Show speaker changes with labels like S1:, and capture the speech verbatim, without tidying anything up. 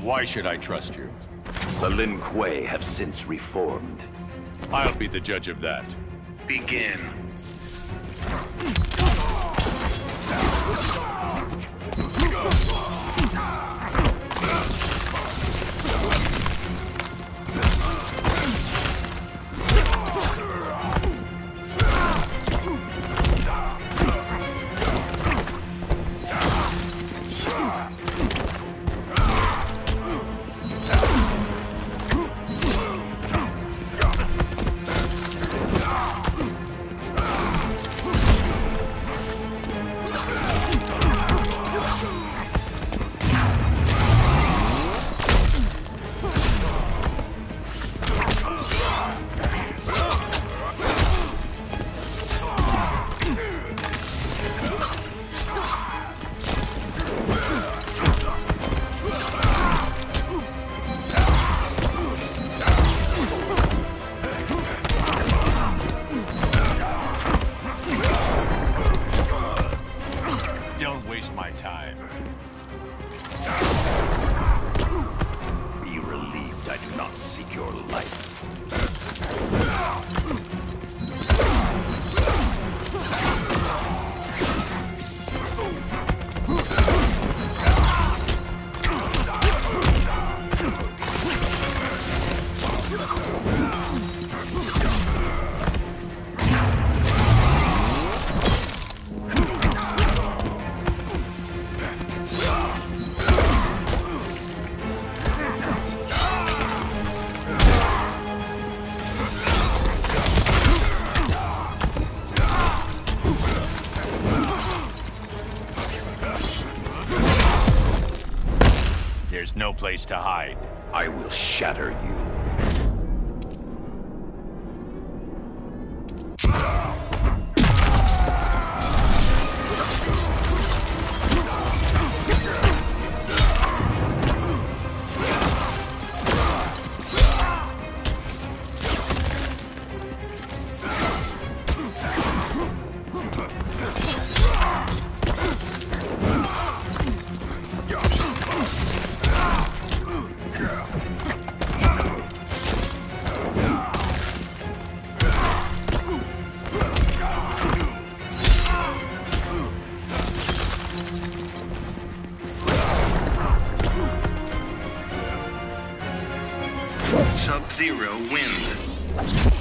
S1: Why should I trust you?
S2: The Lin Kuei have since reformed.
S1: I'll be the judge of that.
S2: Begin.
S1: Don't waste my time.
S2: Be relieved I do not seek your life.
S1: There's no place to hide.
S2: I will shatter you. Sub-Zero wins.